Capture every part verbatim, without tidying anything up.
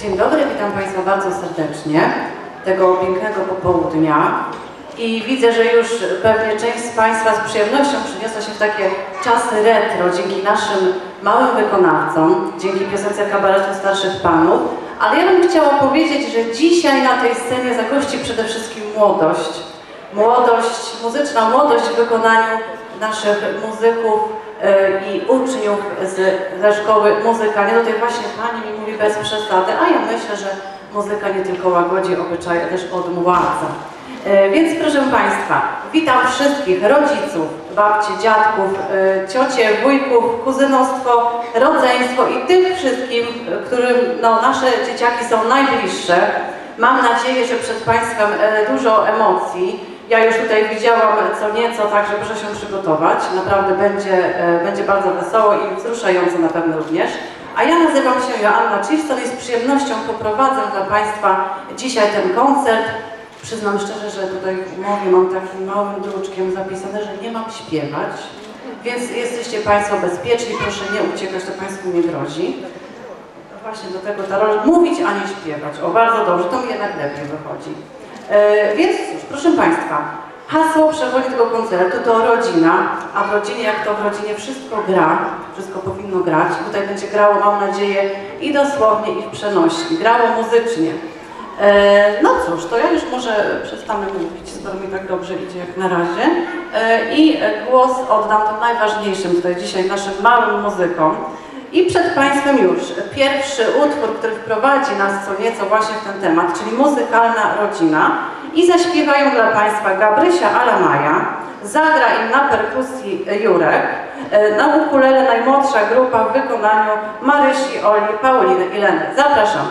Dzień dobry, witam Państwa bardzo serdecznie tego pięknego popołudnia i widzę, że już pewnie część z Państwa z przyjemnością przyniosła się w takie czasy retro dzięki naszym małym wykonawcom, dzięki piosence kabaretu Starszych Panów, ale ja bym chciała powiedzieć, że dzisiaj na tej scenie zagości przede wszystkim młodość. Młodość, muzyczna młodość w wykonaniu naszych muzyków i uczniów z, ze szkoły muzykalnej. Tutaj właśnie pani mi mówi bez przesady, a ja myślę, że muzyka nie tylko łagodzi obyczaje, też odmładza. Więc proszę Państwa, witam wszystkich rodziców, babci, dziadków, ciocie, wujków, kuzynostwo, rodzeństwo i tych wszystkim, którym no, nasze dzieciaki są najbliższe. Mam nadzieję, że przed Państwem dużo emocji. Ja już tutaj widziałam co nieco, także proszę się przygotować. Naprawdę będzie, będzie bardzo wesoło i wzruszająco na pewno również. A ja nazywam się Joanna Chilston i z przyjemnością poprowadzę dla Państwa dzisiaj ten koncert. Przyznam szczerze, że tutaj w umowie mam takim małym druczkiem zapisane, że nie mam śpiewać, więc jesteście Państwo bezpieczni, proszę nie uciekać, to Państwu nie grozi. Właśnie do tego ta rola, mówić, a nie śpiewać. O, bardzo dobrze, to mi jednak lepiej wychodzi. E, więc cóż, proszę Państwa, hasło przewodni tego koncertu to rodzina, a w rodzinie, jak to w rodzinie, wszystko gra, wszystko powinno grać. Tutaj będzie grało, mam nadzieję, i dosłownie, i w przenośni, grało muzycznie. E, no cóż, to ja już może przestanę mówić, skoro mi tak dobrze idzie jak na razie. E, I głos oddam tym najważniejszym tutaj dzisiaj naszym małym muzykom. I przed Państwem już pierwszy utwór, który wprowadzi nas co nieco właśnie w ten temat, czyli muzykalna rodzina. I zaśpiewają dla Państwa Gabrysia Alamaja, zagra im na perkusji Jurek, na ukulele najmłodsza grupa w wykonaniu Marysi, Oli, Pauliny i Leny. Zapraszam.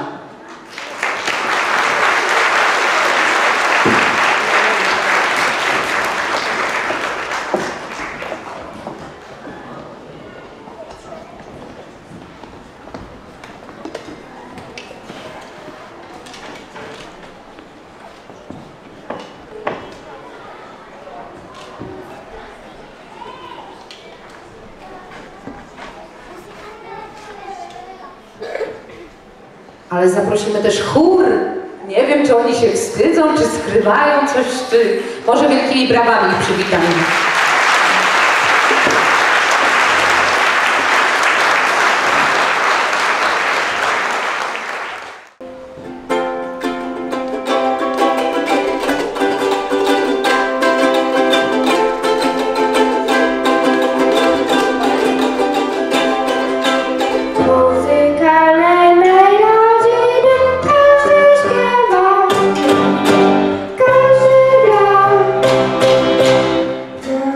Ale zaprosimy też chór. Nie wiem, czy oni się wstydzą, czy skrywają coś, czy może wielkimi brawami ich przywitamy. The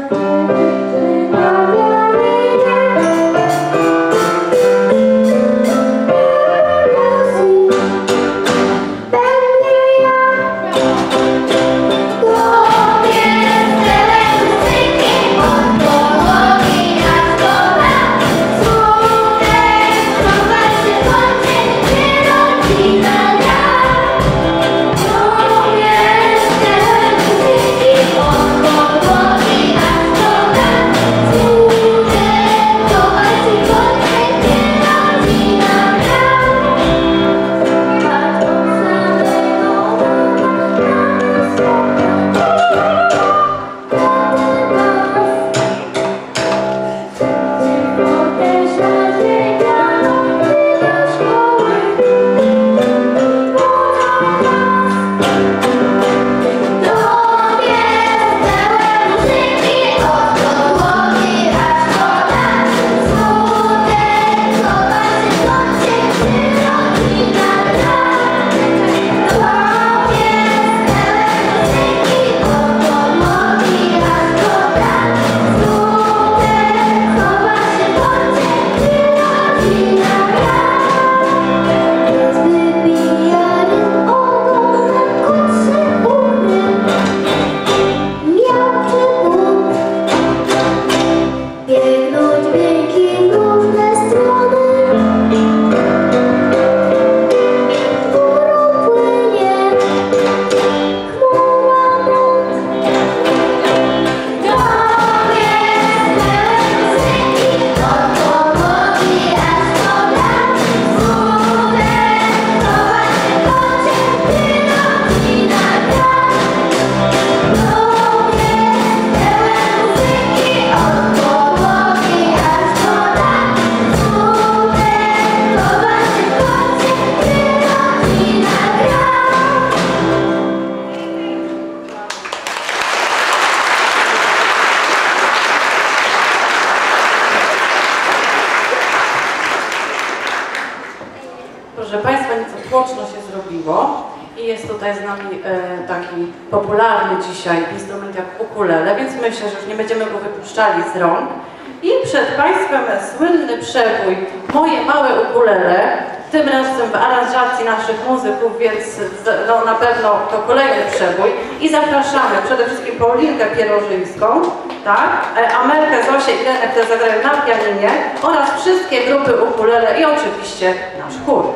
Państwa nieco tłoczno się zrobiło i jest tutaj z nami e, taki popularny dzisiaj instrument jak ukulele, więc myślę, że już nie będziemy go wypuszczali z rąk. I przed Państwem słynny przebój Moje małe ukulele, tym razem w aranżacji naszych muzyków, więc no, na pewno to kolejny przebój. I zapraszamy przede wszystkim Paulinkę Pierożyńską, tak? Amelkę, Zosię i Lenę, które zagrają na pianinie oraz wszystkie grupy ukulele i oczywiście nasz chór.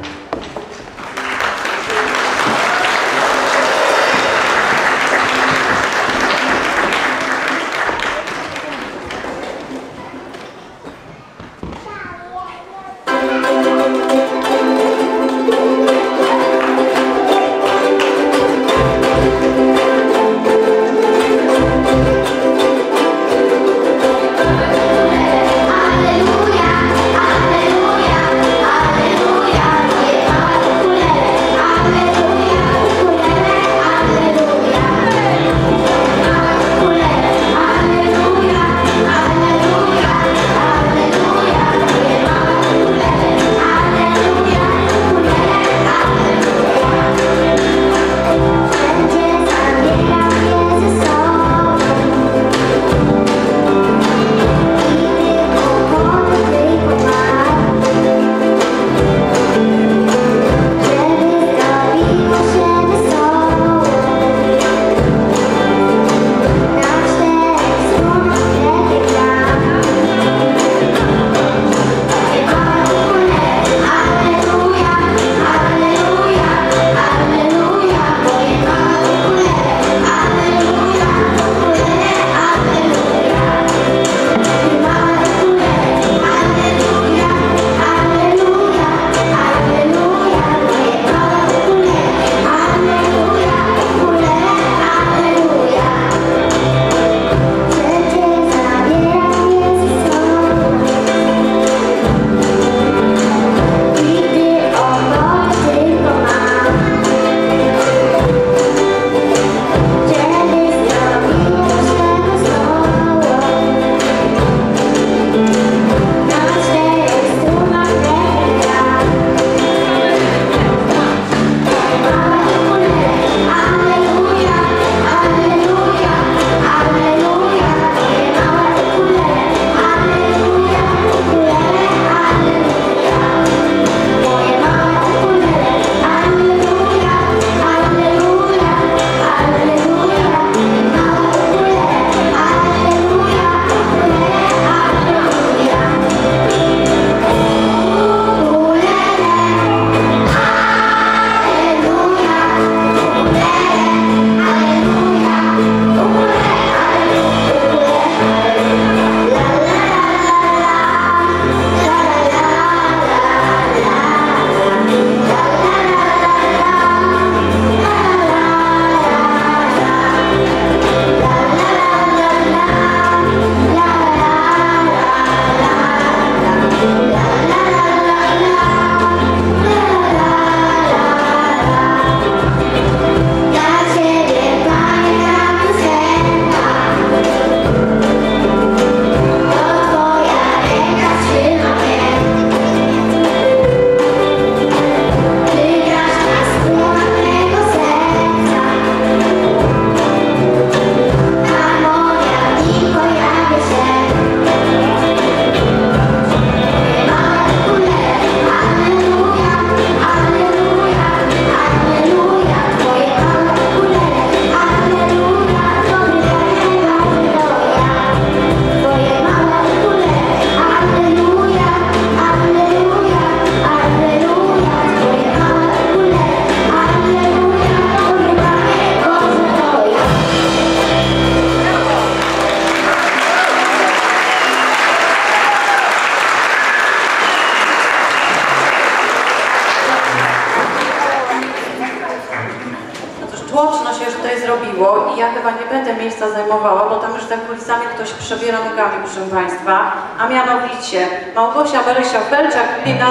tłoczno się już tutaj zrobiło i ja chyba nie będę miejsca zajmowała, bo tam już za kulisami ktoś przebiera nogami, proszę Państwa, a mianowicie Małgosia Berysia-Felczak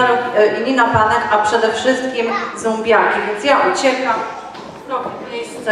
i Nina Panek, a przede wszystkim zombiaki, więc ja uciekam, robię miejsce.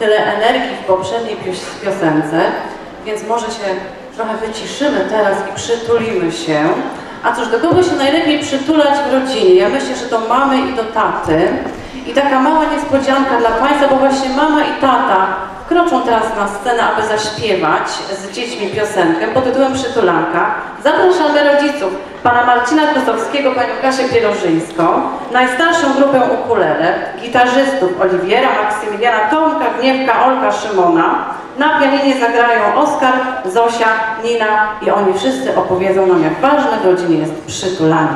tyle energii w poprzedniej pios- piosence, więc może się trochę wyciszymy teraz i przytulimy się. A cóż, do kogo się najlepiej przytulać w rodzinie? Ja myślę, że do mamy i do taty. I taka mała niespodzianka dla Państwa, bo właśnie mama i tata wkroczą teraz na scenę, aby zaśpiewać z dziećmi piosenkę pod tytułem Przytulanka. Zapraszamy rodziców, pana Marcina Kosowskiego, panią Kasię Pierożyńską, najstarszą grupę ukulele, gitarzystów Oliwiera, Maksymiliana, Tomka, Gniewka, Olka, Szymona. Na pianinie zagrają Oskar, Zosia, Nina i oni wszyscy opowiedzą nam, jak ważne w rodzinie jest przytulanie.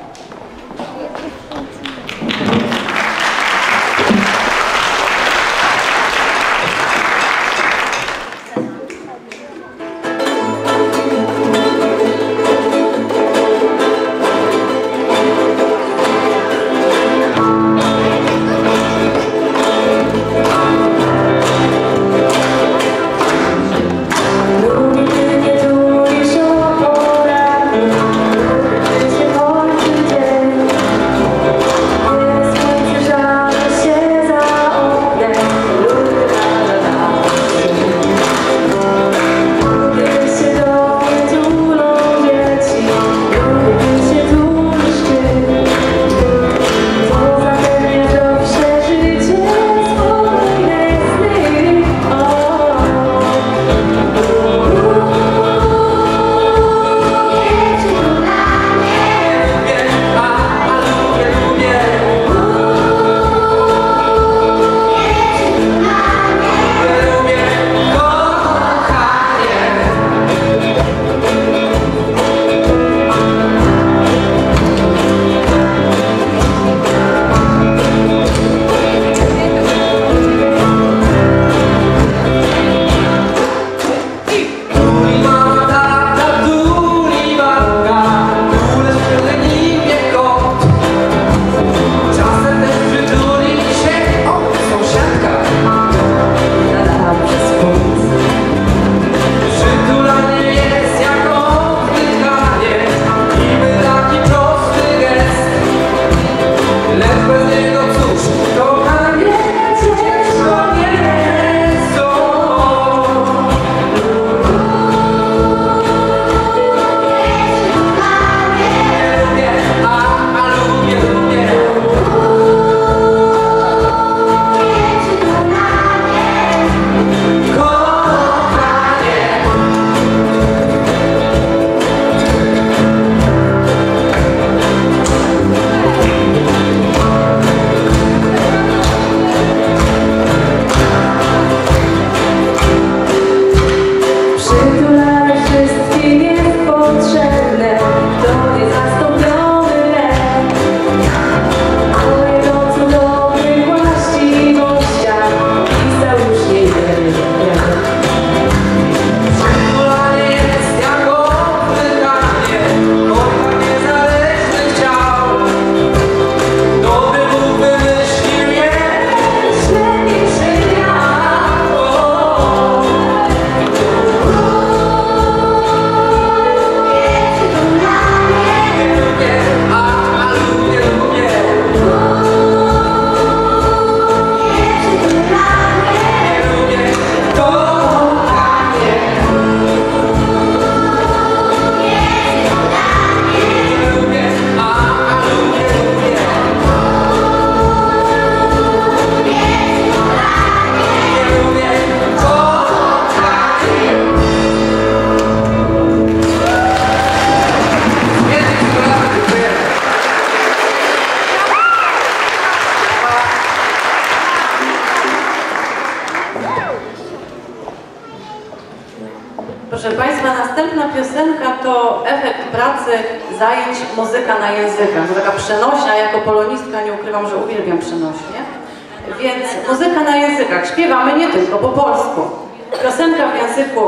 Proszę Państwa, następna piosenka to efekt pracy zajęć muzyka na językach. To taka przenośnia, jako polonistka nie ukrywam, że uwielbiam przenośnie. Więc muzyka na językach. Śpiewamy nie tylko po polsku. Piosenka w języku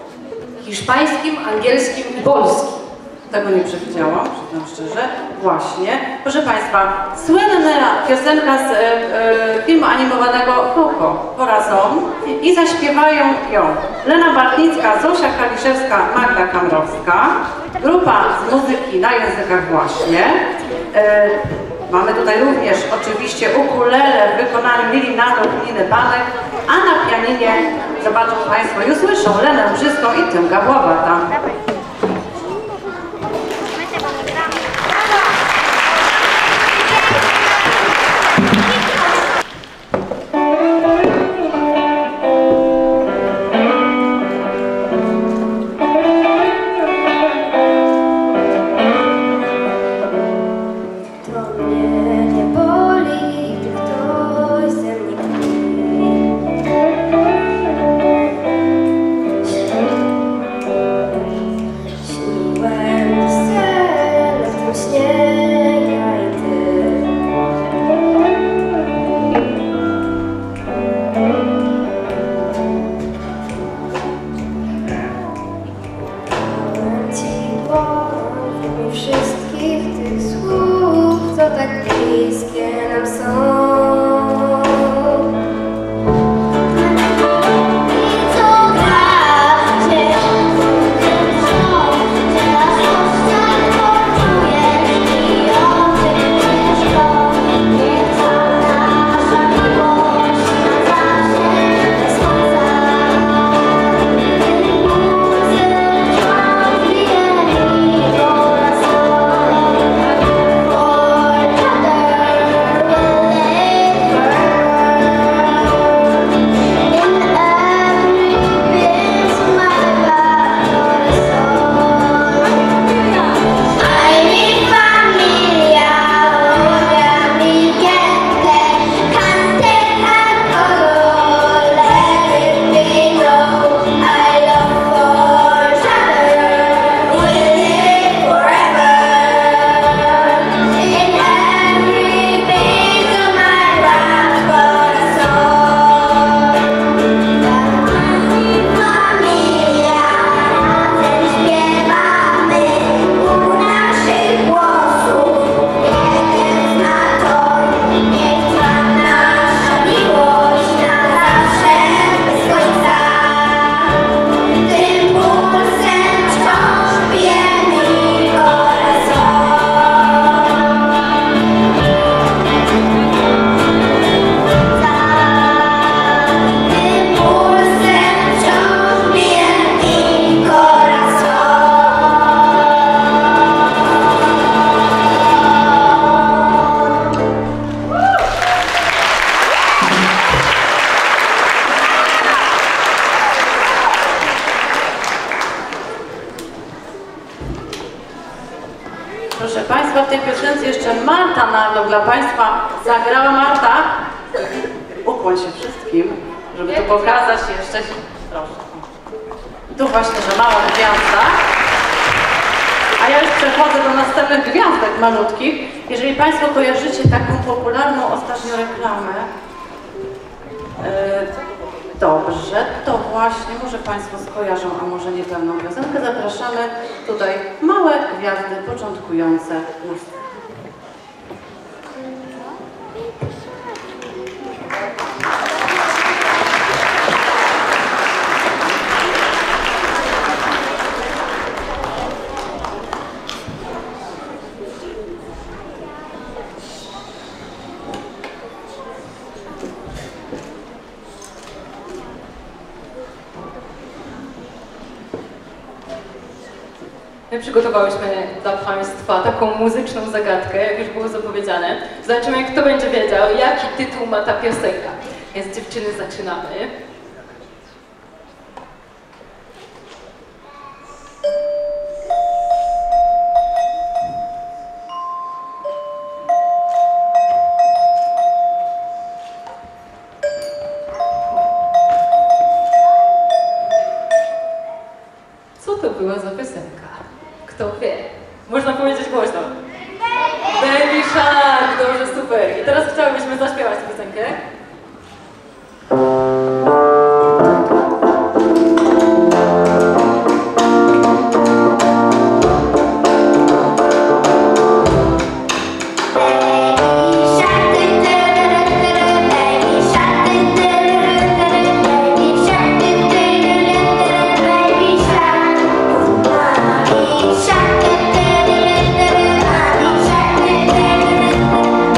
hiszpańskim, angielskim i polskim. Tego nie przewidziałam, przyznam szczerze. Właśnie. Proszę Państwa, słynna piosenka z e, e, filmu animowanego Coco, Corazon, i zaśpiewają ją Lena Bartnicka, Zosia Kaliszewska, Magda Kamrowska, grupa z muzyki na językach właśnie. E, Mamy tutaj również oczywiście ukulele w wykonaniu Lili Nadol i Niny Panek, a na pianinie zobaczą Państwo i usłyszą Lenę Brzyską i Tymka Bławata. Proszę Państwa, w tej piosence jeszcze Marta Nardo dla Państwa zagrała. Marta, ukłoń się wszystkim, żeby tu pokazać jeszcze. Proszę. Tu właśnie, że mała gwiazda. A ja już przechodzę do następnych gwiazdek malutkich. Jeżeli Państwo kojarzycie taką popularną ostatnio reklamę, yy, dobrze, to właśnie może Państwo skojarzą, a może nie pełną piosenkę. Zapraszamy tutaj małe gwiazdy początkujące muzykę. My przygotowałyśmy dla Państwa taką muzyczną zagadkę, jak już było zapowiedziane. Zobaczymy, jak kto będzie wiedział, jaki tytuł ma ta piosenka. Więc dziewczyny, zaczynamy. Co to była za piosenka? Kto wie? Można powiedzieć głośno. Baby Shark! Dobrze, super. I teraz chciałybyśmy zaśpiewać tę piosenkę. Shark,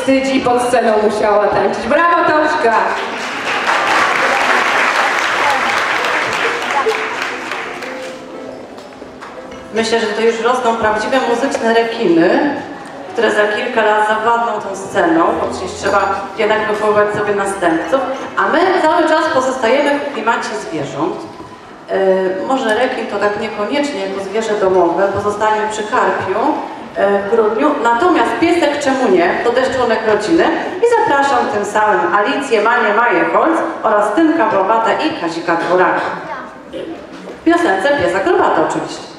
wstydzi i pod sceną musiała tańczyć. Brawo, Toszka! Myślę, że to już rosną prawdziwe muzyczne rekiny, które za kilka lat zawładną tą sceną, bo przecież trzeba jednak wychowywać sobie następców, a my cały czas pozostajemy w klimacie zwierząt. Yy, może rekin to tak niekoniecznie jako zwierzę domowe, pozostanie przy karpiu yy, w grudniu, natomiast piesek czemu nie, to też członek rodziny i zapraszam tym samym Alicję, Manię, Maję Holc oraz Tymka Wrobatę i Kazika Dworaka. W piosence Pies Akrobata oczywiście.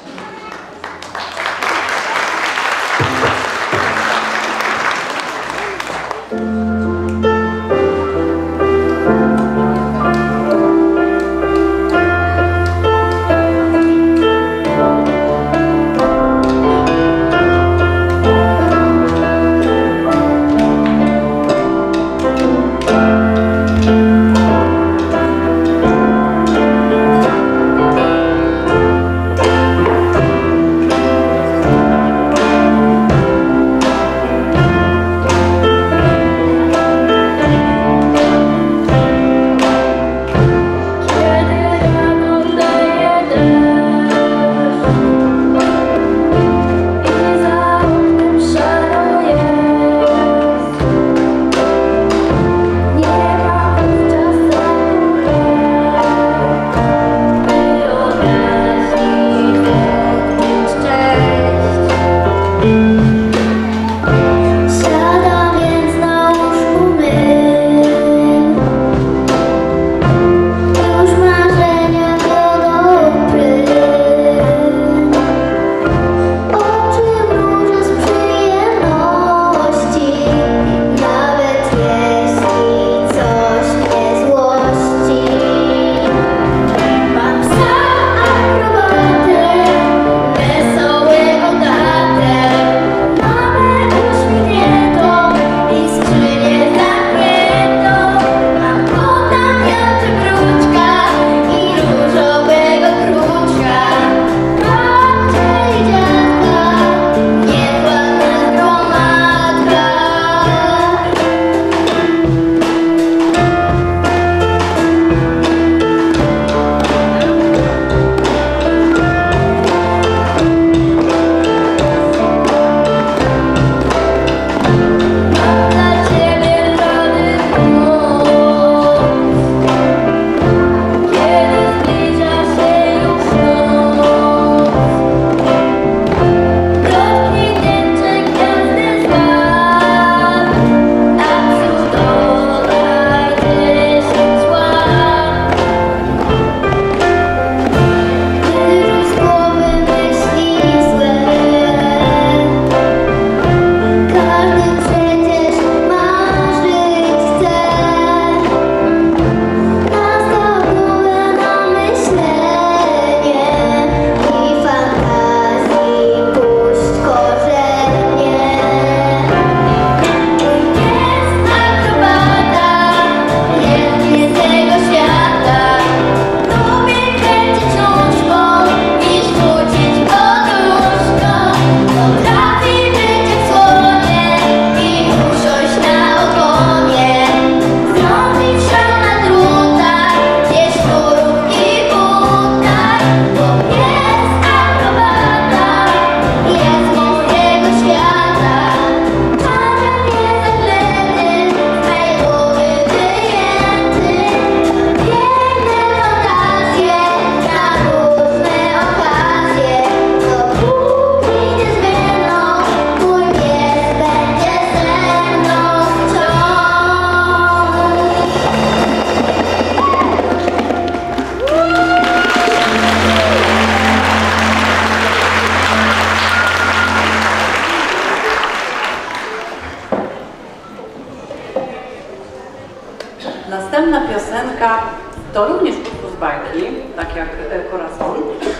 Następna piosenka to również utwór z bajki, tak jak Corazon.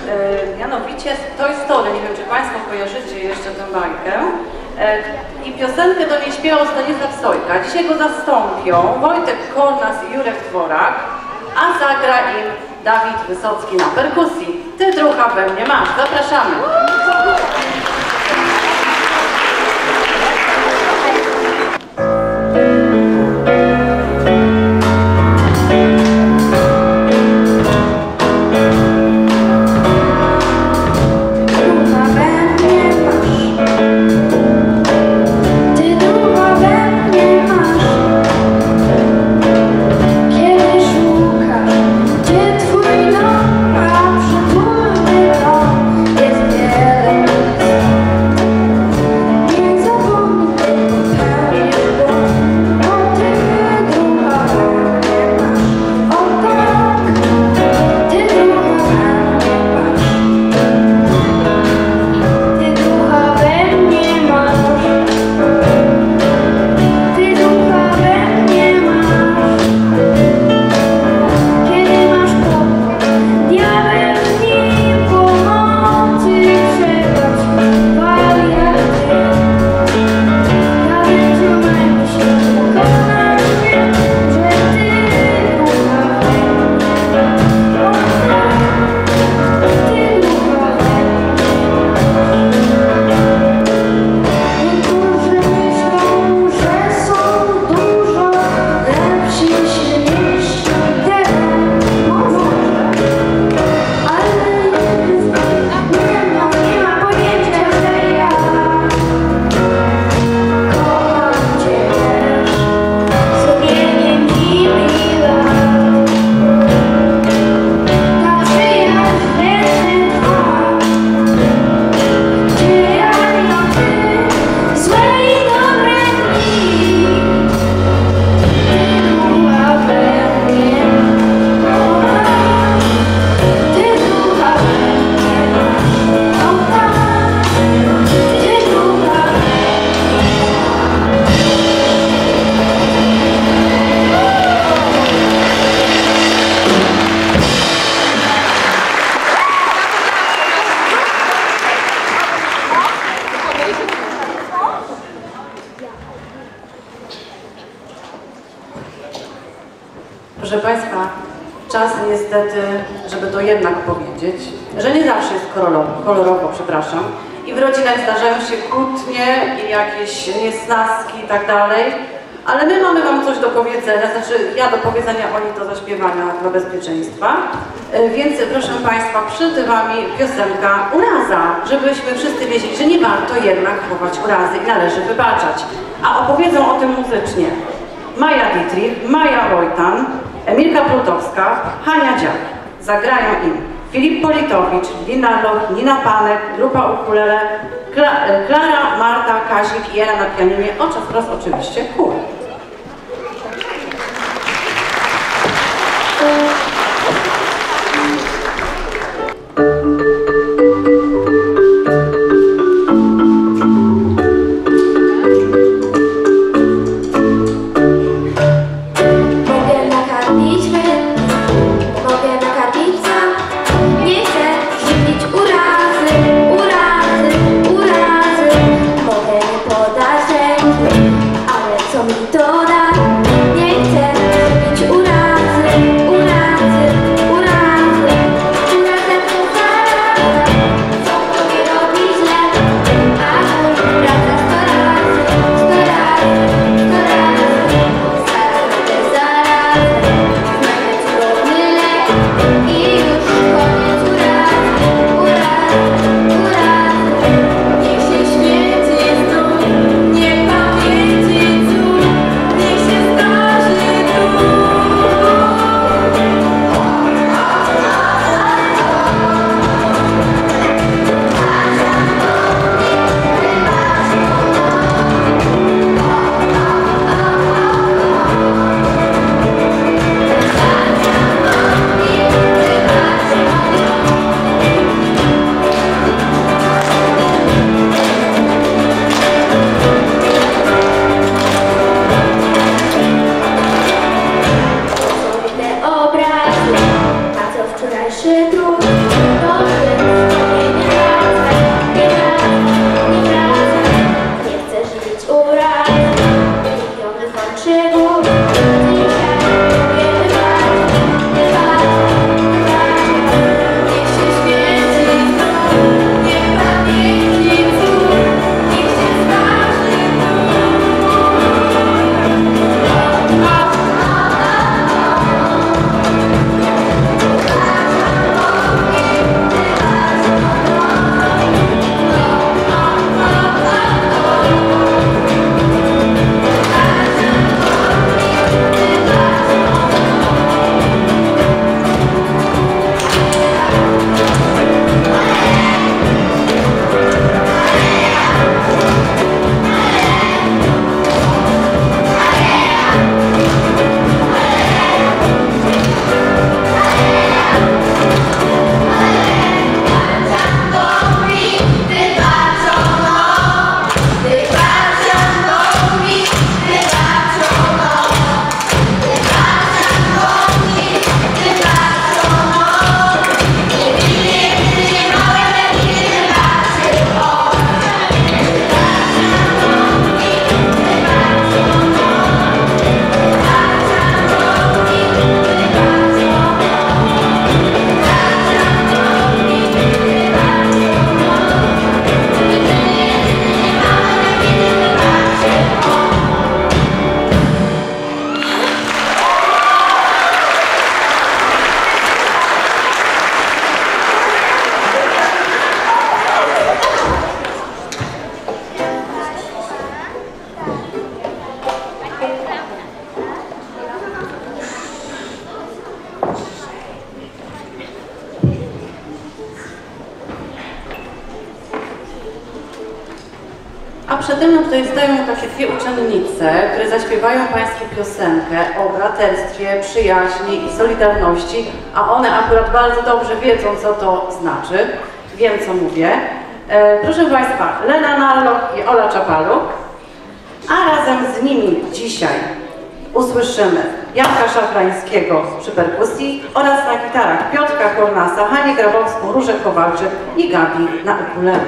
E, mianowicie Toy Story. Nie wiem, czy Państwo kojarzycie jeszcze tę bajkę. E, I piosenkę do niej śpiewał Stanisław Sojka. Dzisiaj go zastąpią Wojtek Kornas i Jurek Dworak, a zagra im Dawid Wysocki na perkusji. Ty drucha we mnie masz. Zapraszamy. Thank you. Proszę Państwa, czas niestety, żeby to jednak powiedzieć, że nie zawsze jest kolorowo, kolorowo, przepraszam. I w rodzinach zdarzają się kłótnie i jakieś niesnaski i tak dalej. Ale my mamy Wam coś do powiedzenia, znaczy ja do powiedzenia, oni to zaśpiewania dla bezpieczeństwa. Więc proszę Państwa, przed Wami piosenka Uraza, żebyśmy wszyscy wiedzieli, że nie warto jednak chować urazy i należy wybaczać. A opowiedzą o tym muzycznie Maja Dietrich, Maja Wojtan, Emilka Plutowska, Hania Dziak. Zagrają im Filip Politowicz, Lina Loch, Nina Panek, grupa ukulele, Kla Klara, Marta, Kazik i Ela na pianinie, o czas wraz oczywiście chór. A przede mną tutaj stoją takie dwie uczennice, które zaśpiewają Państwu piosenkę o braterstwie, przyjaźni i solidarności, a one akurat bardzo dobrze wiedzą, co to znaczy. Wiem, co mówię. E, proszę Państwa, Lena Nalloch i Ola Czapaluk, a razem z nimi dzisiaj usłyszymy Janka Szafrańskiego przy perkusji oraz na gitarach Piotrka Kornasa, Hanię Grabowską, Różę Kowalczyk i Gabi na ukulele.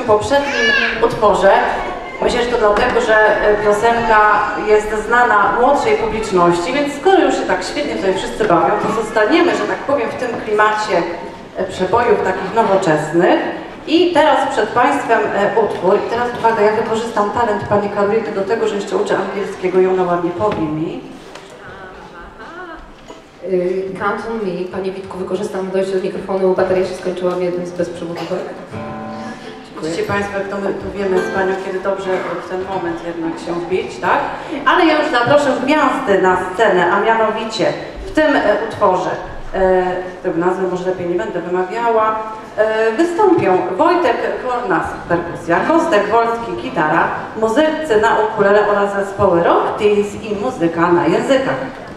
poprzednim utworze. Myślę, że to dlatego, że piosenka jest znana młodszej publiczności, więc skoro już się tak świetnie tutaj wszyscy bawią, to zostaniemy, że tak powiem, w tym klimacie przebojów takich nowoczesnych. I teraz przed Państwem utwór. I teraz uwaga, ja wykorzystam talent Pani Karoliny do tego, że jeszcze uczę angielskiego i ona ładnie powie mi. Count on me. Panie Witku, wykorzystam dojście do mikrofonu, bo bateria się skończyła w jednym z bezprzewodówek. Widzicie Państwo, jak to my tu wiemy z Panią, kiedy dobrze w ten moment jednak się wbić, tak? Ale ja już zaproszę gwiazdy na scenę, a mianowicie w tym utworze, e, tego nazwy może lepiej nie będę wymawiała, e, wystąpią Wojtek Kornas, perkusja, Kostek Wolski, gitara, muzycy na ukulele oraz zespoły Rock Teens i muzyka na językach.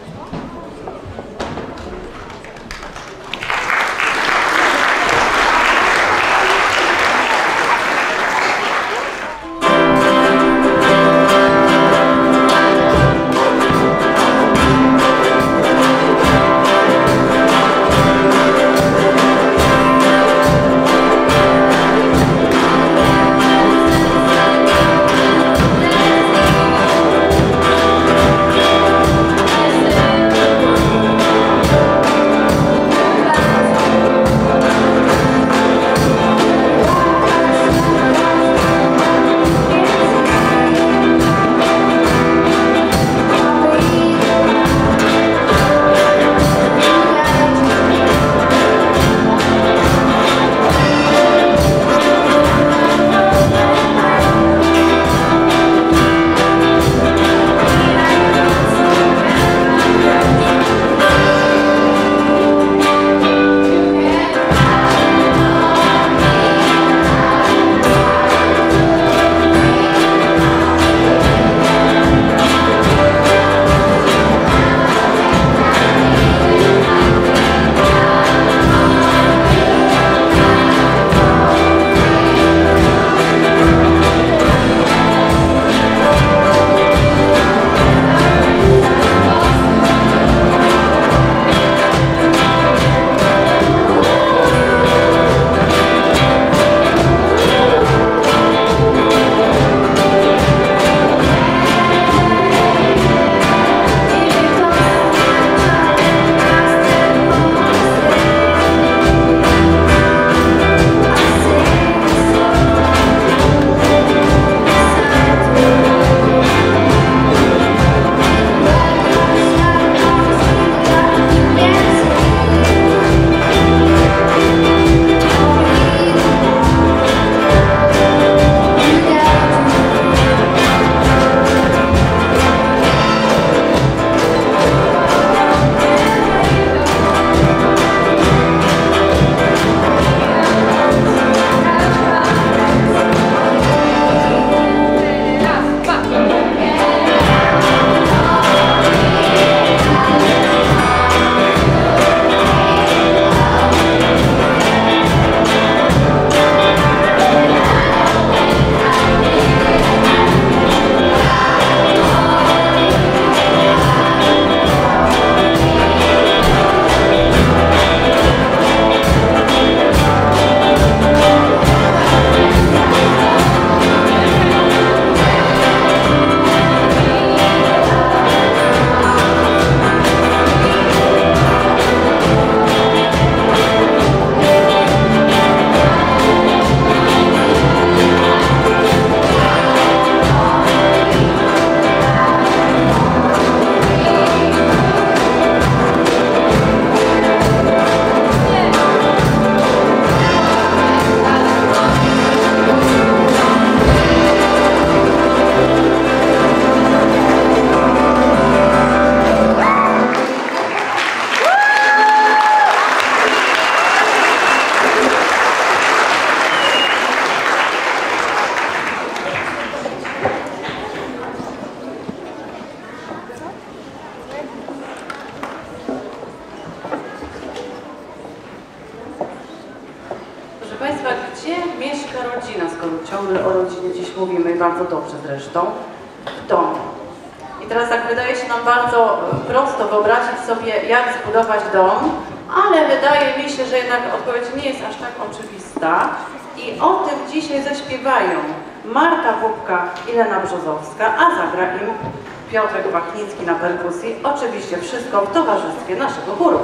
ciągle o rodzinie dziś mówimy i bardzo dobrze zresztą, w domu. I teraz tak wydaje się nam bardzo prosto wyobrazić sobie, jak zbudować dom, ale wydaje mi się, że jednak odpowiedź nie jest aż tak oczywista. I I o tym dzisiaj zaśpiewają Marta Bubka i Lena Brzozowska, a zagra im Piotrek Wachnicki na perkusji. Oczywiście wszystko w towarzystwie naszego chóru.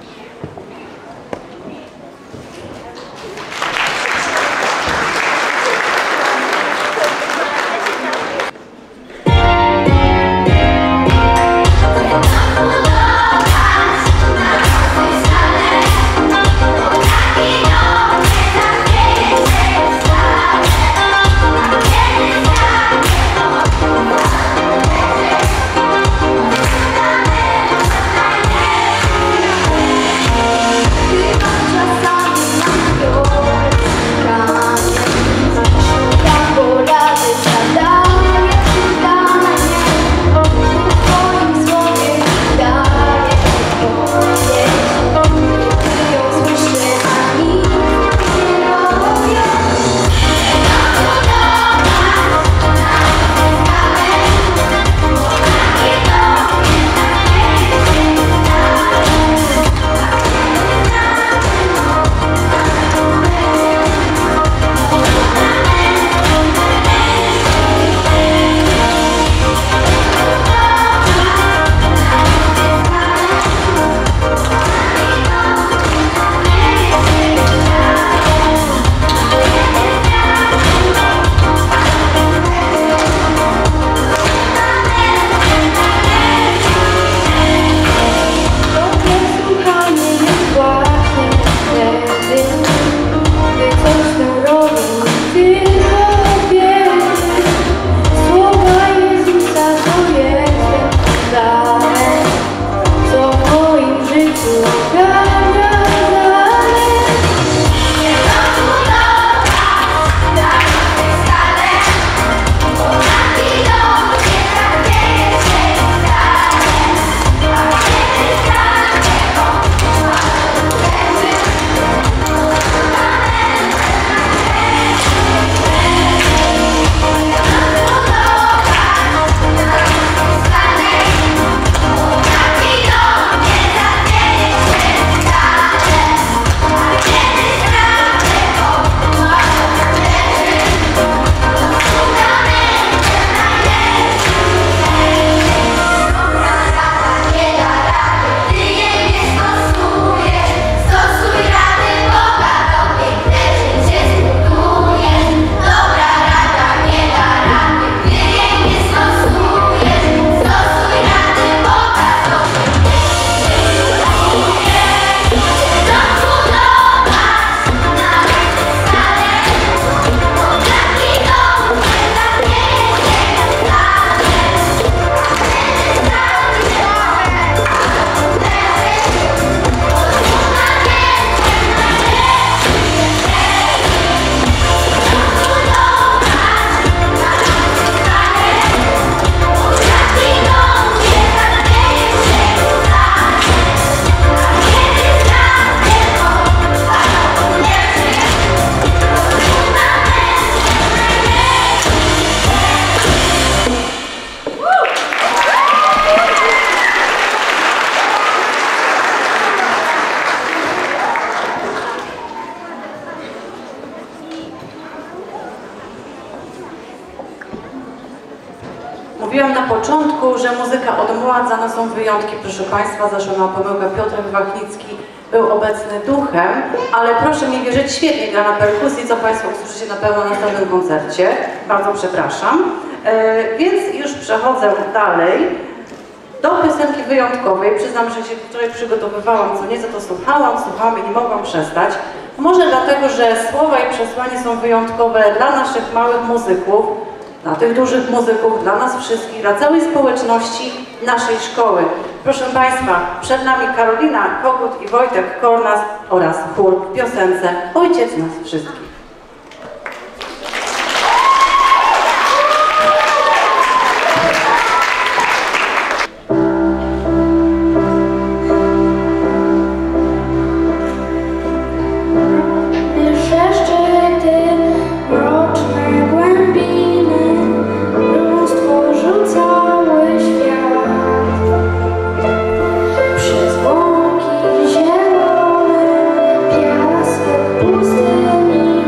Mówiłam na początku, że muzyka odmładza, no są wyjątki, proszę Państwa, zaszła nam pomyłka, Piotrek Wachnicki był obecny duchem, ale proszę mi wierzyć, świetnie gra na perkusji, co Państwo usłyszycie na pewno na następnym koncercie. Bardzo przepraszam. E, więc już przechodzę dalej do piosenki wyjątkowej. Przyznam, że się wczoraj przygotowywałam, co nieco to słuchałam, słuchałam i nie mogłam przestać. Może dlatego, że słowa i przesłanie są wyjątkowe dla naszych małych muzyków, dla tych dużych muzyków, dla nas wszystkich, dla całej społeczności naszej szkoły. Proszę Państwa, przed nami Karolina Kogut i Wojtek Kornas oraz chór w piosence Ojciec nas wszystkich. Pusty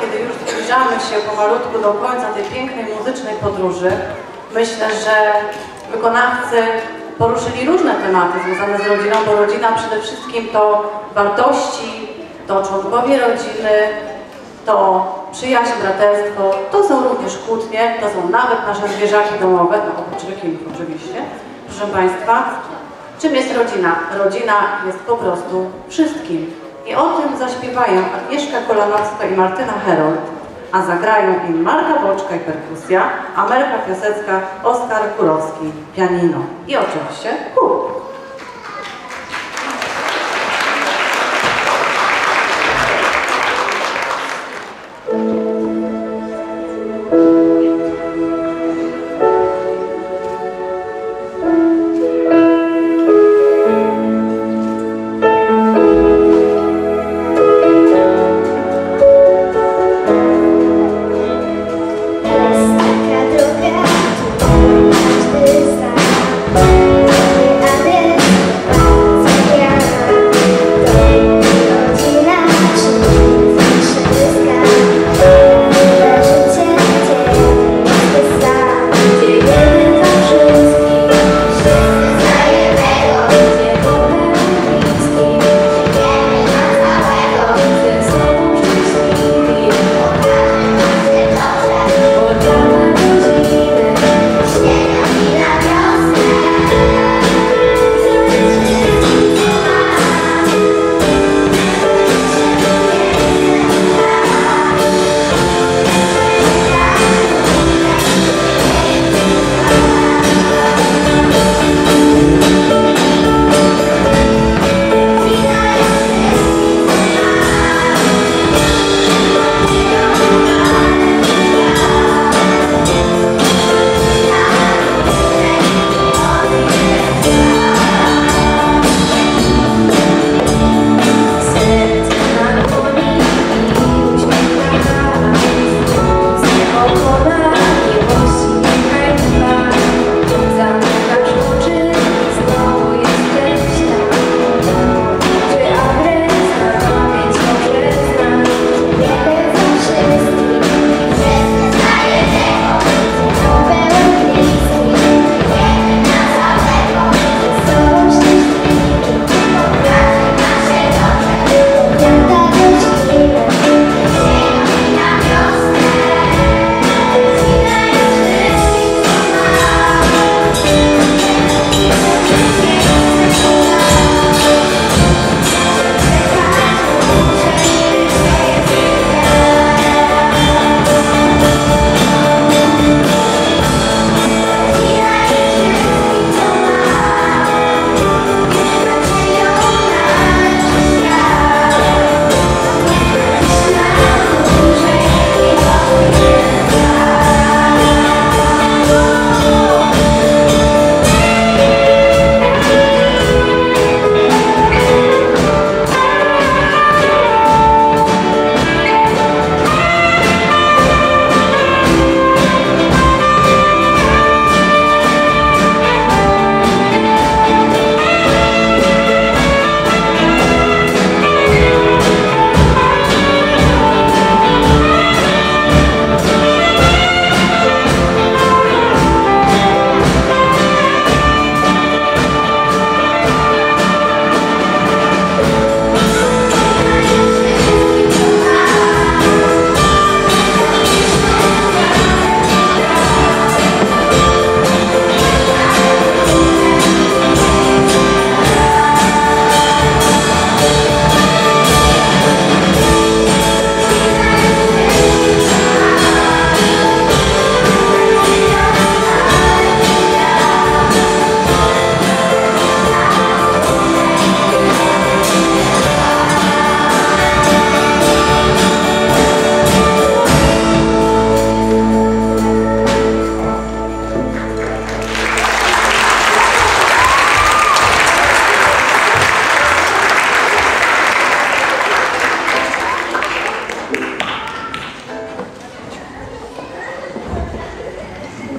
kiedy już zbliżamy się pomalutku do końca tej pięknej muzycznej podróży, myślę, że wykonawcy poruszyli różne tematy związane z rodziną, bo rodzina przede wszystkim to wartości, to członkowie rodziny, to przyjaźń, braterstwo, to są również kłótnie, to są nawet nasze zwierzaki domowe, no oprócz rekinów oczywiście, proszę Państwa. Czym jest rodzina? Rodzina jest po prostu wszystkim. I o tym zaśpiewają Agnieszka Kolanowska i Martyna Herold, a zagrają im Marta Boczka i perkusja, Amelka Piasecka, Oskar Kurowski, pianino i oczywiście chór.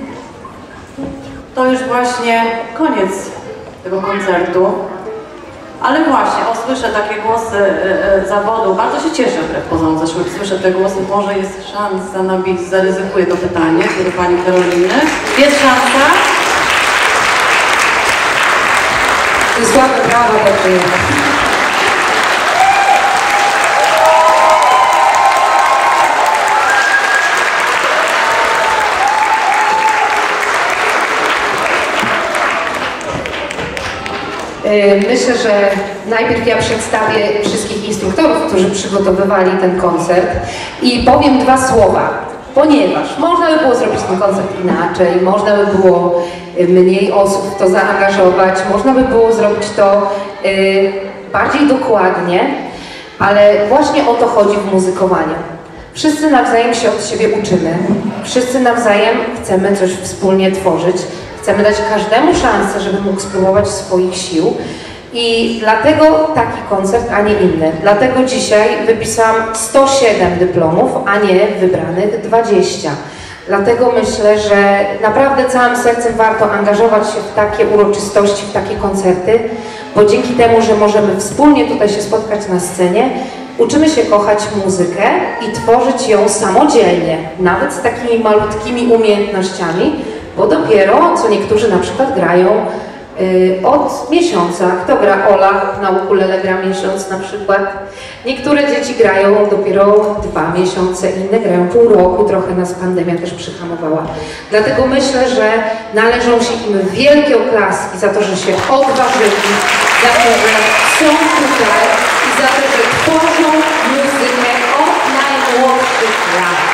To już właśnie koniec tego koncertu. Ale właśnie, o, słyszę takie głosy e, e, zawodu. Bardzo się cieszę wbrew pozorom, że słyszę te głosy. Może jest szansa na bis. Zaryzykuję to pytanie do pani Karoliny. Jest szansa? Słabe prawo takie. Myślę, że najpierw ja przedstawię wszystkich instruktorów, którzy przygotowywali ten koncert i powiem dwa słowa, ponieważ można by było zrobić ten koncert inaczej, można by było mniej osób w to zaangażować, można by było zrobić to y, bardziej dokładnie, ale właśnie o to chodzi w muzykowaniu. Wszyscy nawzajem się od siebie uczymy, wszyscy nawzajem chcemy coś wspólnie tworzyć. Chcemy dać każdemu szansę, żeby mógł spróbować swoich sił i dlatego taki koncert, a nie inny. Dlatego dzisiaj wypisałam sto siedem dyplomów, a nie wybranych dwadzieścia. Dlatego myślę, że naprawdę całym sercem warto angażować się w takie uroczystości, w takie koncerty, bo dzięki temu, że możemy wspólnie tutaj się spotkać na scenie, uczymy się kochać muzykę i tworzyć ją samodzielnie, nawet z takimi malutkimi umiejętnościami, bo dopiero, co niektórzy na przykład grają y, od miesiąca. Kto gra? Ola na ukulele gra miesiąc na przykład. Niektóre dzieci grają dopiero dwa miesiące, inne grają pół roku, trochę nas pandemia też przyhamowała. Dlatego myślę, że należą się im wielkie oklaski za to, że się odważyli, za to, że są tutaj i za to, że tworzą muzykę od najmłodszych lat.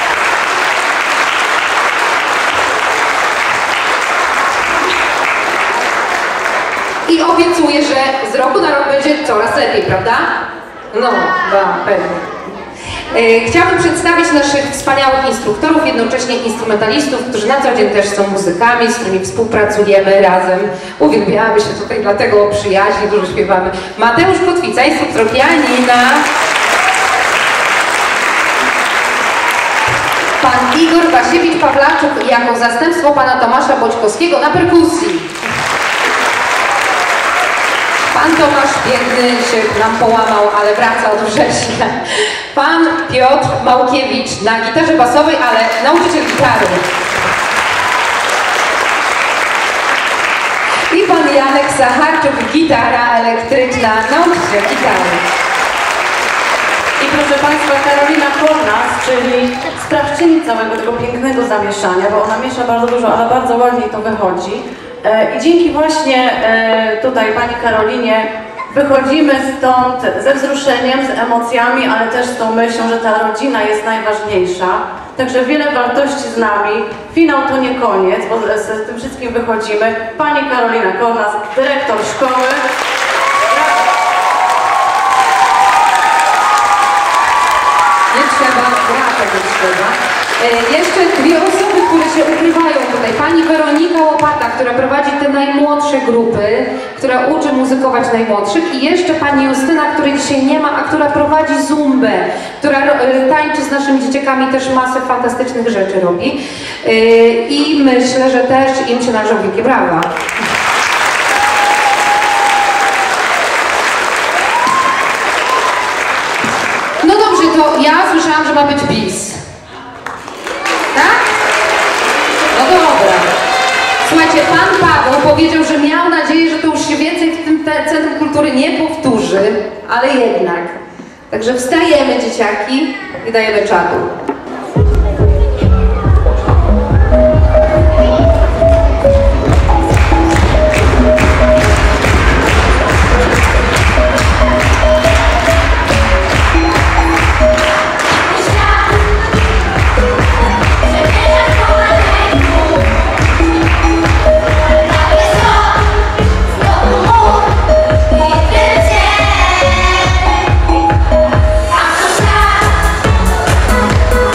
I obiecuję, że z roku na rok będzie coraz lepiej, prawda? No, da, pewnie. E, chciałabym przedstawić naszych wspaniałych instruktorów, jednocześnie instrumentalistów, którzy na co dzień też są muzykami, z którymi współpracujemy razem. Uwielbiamy się tutaj, dlatego przyjaźnie dużo śpiewamy. Mateusz Kotwica, instruktor pianina. Pan Igor Wasiewicz-Pawlaczuk jako zastępstwo pana Tomasza Boćkowskiego na perkusji. Pan Tomasz biedny się nam połamał, ale wraca od września. Pan Piotr Małkiewicz na gitarze basowej, ale nauczyciel gitary. I pan Janek Sacharczuk, gitara elektryczna, nauczyciel gitary. I proszę Państwa, Karolina Kornas, czyli sprawczyni całego tego pięknego zamieszania, bo ona miesza bardzo dużo, ale bardzo ładnie to wychodzi. I dzięki właśnie tutaj Pani Karolinie wychodzimy stąd ze wzruszeniem, z emocjami, ale też z tą myślą, że ta rodzina jest najważniejsza. Także wiele wartości z nami. Finał to nie koniec, bo z tym wszystkim wychodzimy. Pani Karolina Kornas, dyrektor szkoły. Nie trzeba, brawo, nie trzeba. E, jeszcze dwie osoby, które się ukrywają tutaj. Pani Weronika Łopata, która prowadzi te najmłodsze grupy, która uczy muzykować najmłodszych i jeszcze pani Justyna, której dzisiaj nie ma, a która prowadzi zumbę, która e, tańczy z naszymi dzieciakami, też masę fantastycznych rzeczy robi. E, I myślę, że też im się należą wielkie brawa. No dobrze, to ja słyszałam, że ma być bis. Tak? No dobra. Słuchajcie, pan Paweł powiedział, że miał nadzieję, że to już się więcej w tym Centrum Kultury nie powtórzy, ale jednak. Także wstajemy, dzieciaki, i dajemy czadu. I'm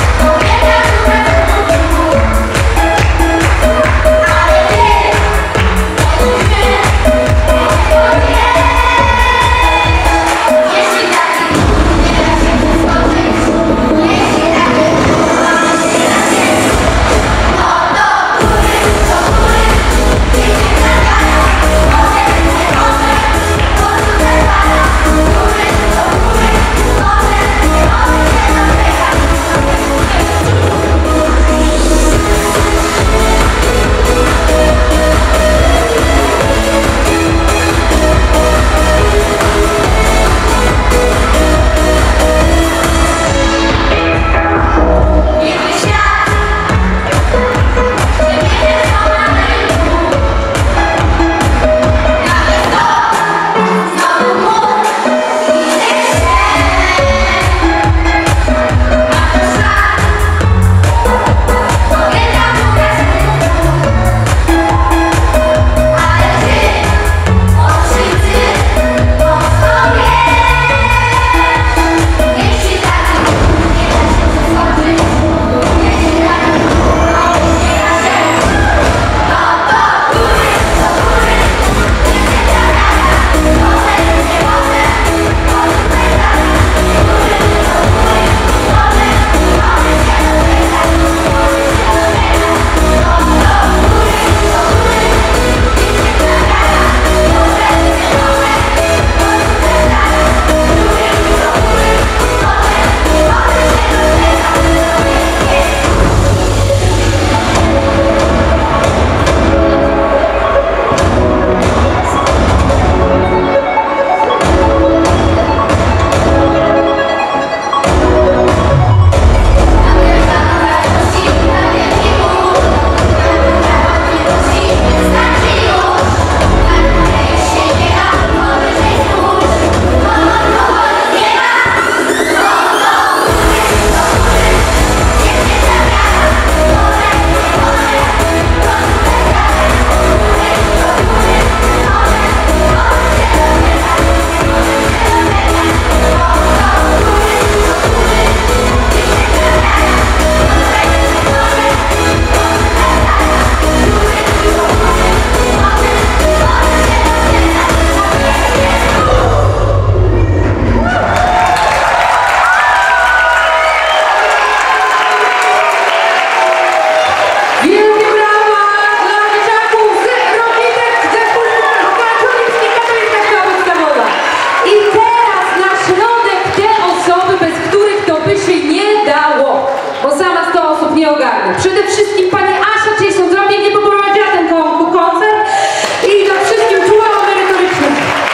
sposób nie ogarnę. Przede wszystkim pani Asia Jason, która pięknie poprowadziła ten kon- koncert i dla wszystkim czułam merytorycznym.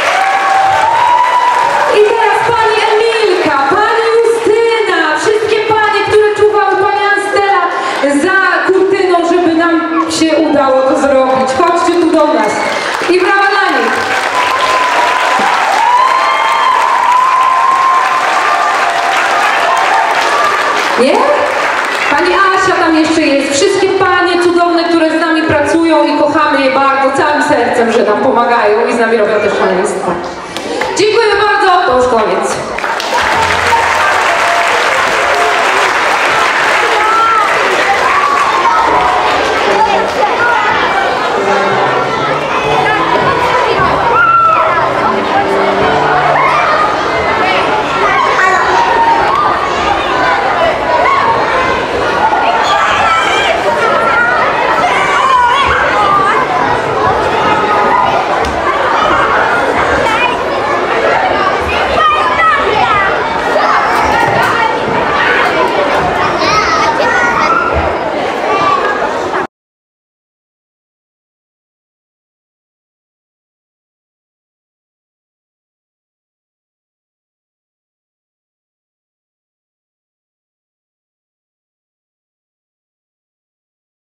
I teraz pani Emilka, pani Justyna, wszystkie panie, które czuwały, pani Anstela za kurtyną, żeby nam się udało to zrobić. Chodźcie tu do nas. I brawa dla nich. Nie? Pani Asia tam jeszcze jest. Wszystkie panie cudowne, które z nami pracują i kochamy je bardzo całym sercem, że nam pomagają i z nami robią też szaleństwa. Dziękuję bardzo. To już koniec.